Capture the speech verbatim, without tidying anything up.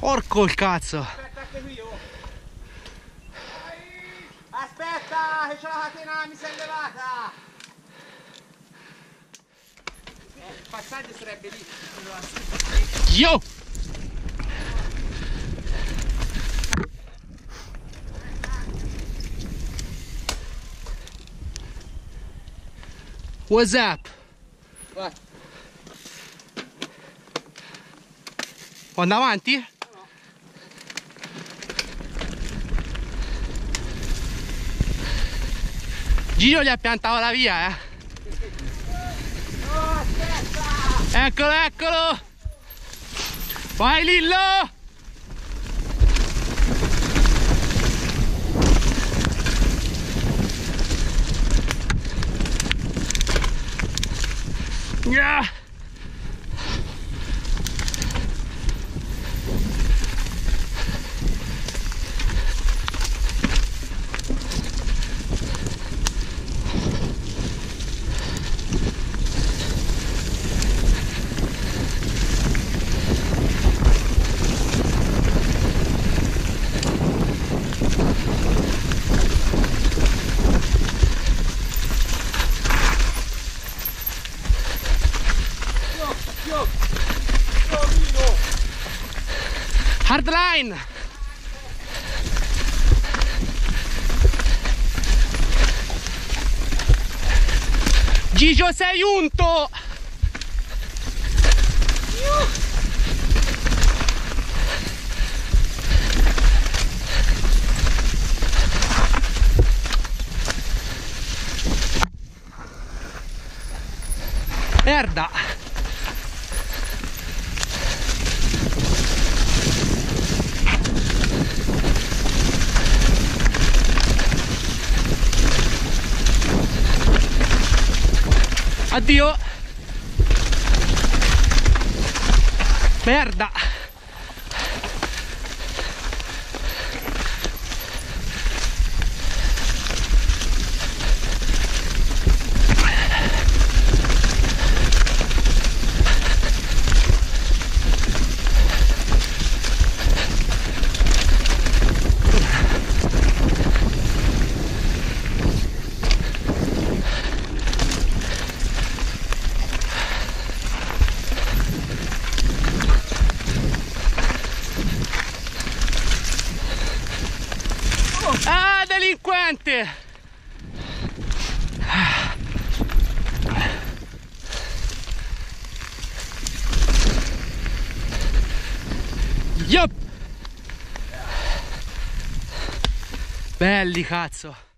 Porco il cazzo. Aspetta anche qui, oh. Aspetta, che c'ho la catena, mi si è levata. Eh, il passaggio sarebbe lì. Yo! What's up? Vai. Può andare avanti? No. Giro gli ha piantato la via, eh. No, aspetta! Eccolo, eccolo! Vai Lillo! Yeah. Hardline! Gigio sei unto! Merda! Addio! Merda! Ah, delinquente! Yup! Belli, cazzo!